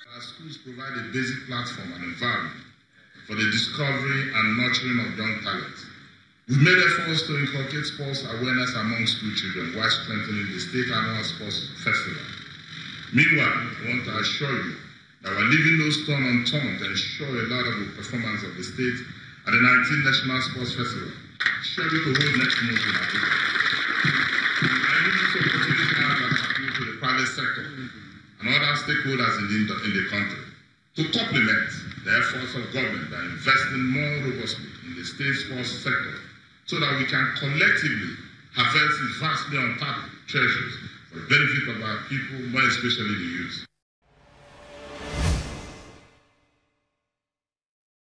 Our schools provide a basic platform and environment for the discovery and nurturing of young talent. We've made efforts to inculcate sports awareness among school children while strengthening the state annual sports festival. Meanwhile, I want to assure you that we're leaving no stone unturned to ensure a laudable performance of the state at the 19th National Sports Festival, scheduled to hold next month in Abuja. I use this opportunity now to appeal to the private sector and other stakeholders in the country to complement the efforts of government by investing more robustly in the state sports sector so that we can collectively harvest these vastly untapped treasures for the benefit of our people, more especially the youth.